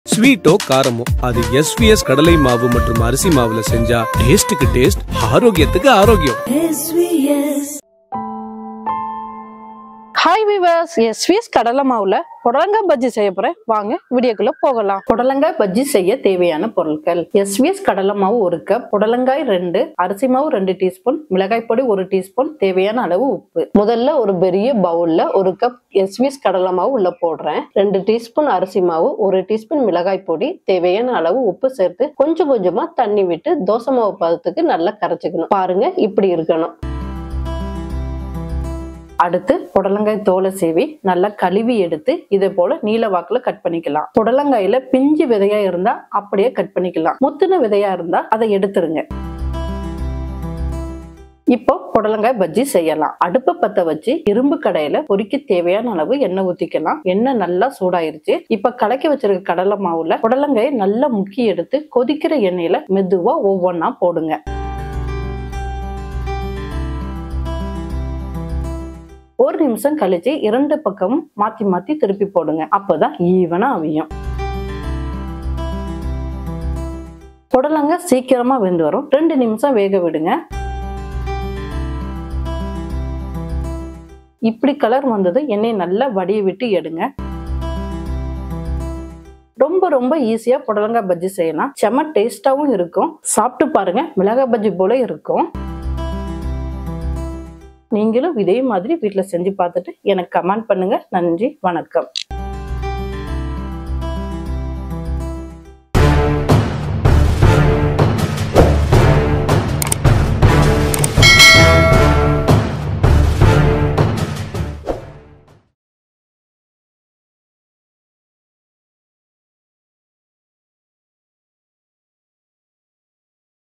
ஸ்வீட்டோ காரமோ அது எஸ்விஎஸ் கடலை மாவு மற்றும் அரிசி மாவுல செஞ்சா டேஸ்டுக்கு டேஸ்ட், ஆரோக்கியத்துக்கு ஆரோக்கியம். ஹாய் விவர்ஸ், எஸ்விஎஸ் கடலை மாவுல புடலங்காய் பஜ்ஜி செய்ய போறேன். வாங்க வீடியோக்குள்ள போகலாம். புடலங்காய் பஜ்ஜி செய்ய தேவையான பொருட்கள்: எஸ்விஎஸ் கடலை மாவு 1 கப், புடலங்காய் 2, அரிசி மாவு 2 டீஸ்பூன், மிளகாய் பொடி 1 டீஸ்பூன், தேவையான அளவு உப்பு. முதல்ல ஒரு பெரிய பவுல்ல 1 கப் எஸ்விஎஸ் கடலை மாவு உள்ள போடுறேன். 2 டீஸ்பூன் அரிசி மாவு, 1 டீஸ்பூன் மிளகாய் பொடி, தேவையான அளவு உப்பு சேர்த்து கொஞ்சம் கொஞ்சமா தண்ணி விட்டு தோசை மாவு பதத்துக்கு நல்லா கரைச்சிக்கணும். பாருங்க, இப்படி இருக்கணும். அடுத்து புடலங்காய் தோலை சீவி நல்லா கழுவி எடுத்து இதே போல நீல வாக்குல கட் பண்ணிக்கலாம். புடலங்காயில பிஞ்சு விதையா இருந்தா அப்படியே கட் பண்ணிக்கலாம். முத்துன விதையா இருந்தா அதை எடுத்துருங்க. இப்போ புடலங்காய் பஜ்ஜி செய்யலாம். அடுப்பை பத்த வச்சு இரும்பு கடையில பொரிக்க தேவையான அளவு எண்ணெய் ஊத்திக்கலாம். எண்ணெய் நல்லா சூடாயிருச்சு. இப்ப கலக்கி வச்சிருக்க கடலை மாவுல புடலங்காயை நல்லா முக்கி எடுத்து கொதிக்கிற எண்ணெயில மெதுவா ஒவ்வொன்னா போடுங்க. ஒரு நிமிஷம் கழிச்சு 2 பக்கமும் மாத்தி மாத்தி திருப்பி போடுங்க. அப்பதான் ஈவனா அவியும். புடலங்காய் சீக்கிரமா வெந்து வரும். 2 நிமிஷம் வேக விடுங்க. இப்படி கலர் வந்தது எண்ணெய் நல்லா வடிய விட்டு எடுங்க. ரொம்ப ரொம்ப ஈஸியா புடலங்காய் பஜ்ஜி செய்யலாம். செம டேஸ்டாவும் இருக்கும். சாப்பிட்டு பாருங்க, மிளகாய் பஜ்ஜி போல இருக்கும். நீங்களும் இதே மாதிரி வீட்டில் செஞ்சு பார்த்துட்டு எனக்கு கமெண்ட் பண்ணுங்க. நன்றி, வணக்கம்.